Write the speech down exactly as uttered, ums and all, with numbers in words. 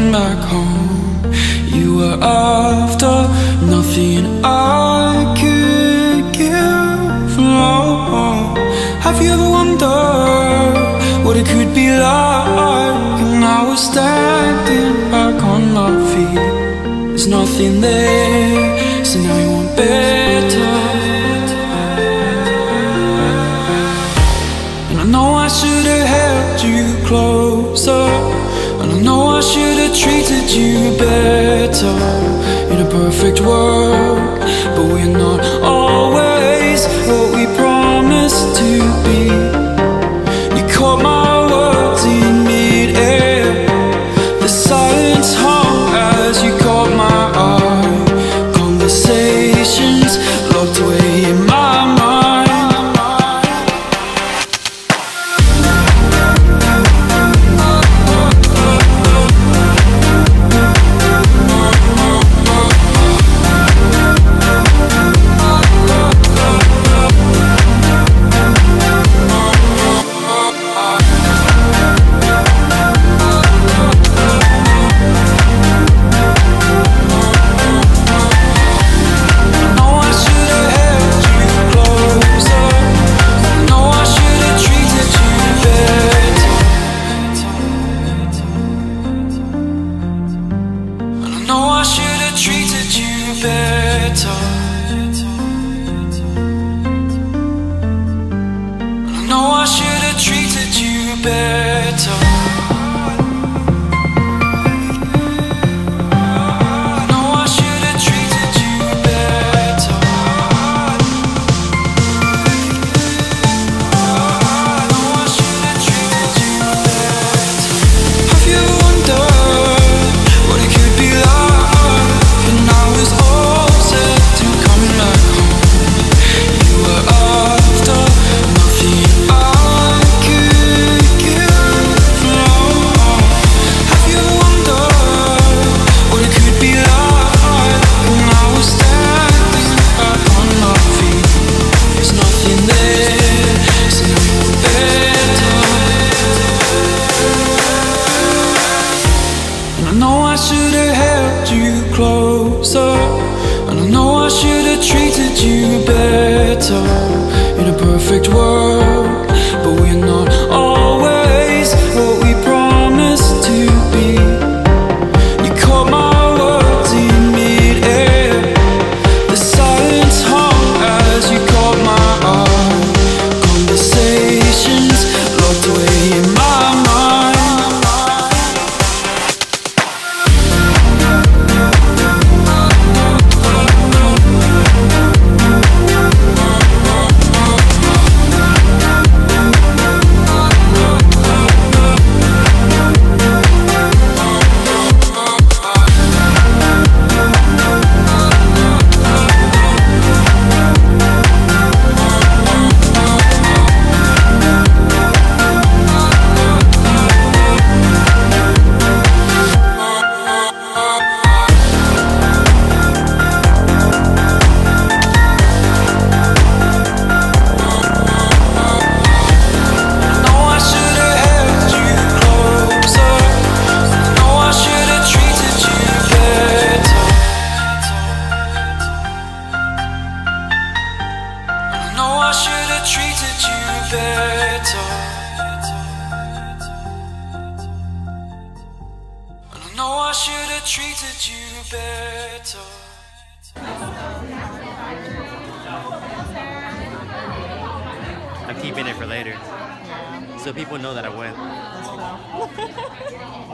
coming back home. You were after nothing I could give. Oh, have you ever wondered what it could be like? And I was standing back on my feet. There's nothing there, so now you want better. And I know I should have held you closer, and I know I should have treated you better in a perfect world, but we're not always what we promised to be. You caught my words in mid-air. The silence hung as you caught my eye. Conversations locked away in my mind. And I know I should have treated you better in a perfect world, but we're not always what we promised to be. You caught my words in mid-air. The silence hung as you caught my eye. Conversations locked away in my mind. I should have treated you better. I'm keeping it for later, so people know that I went.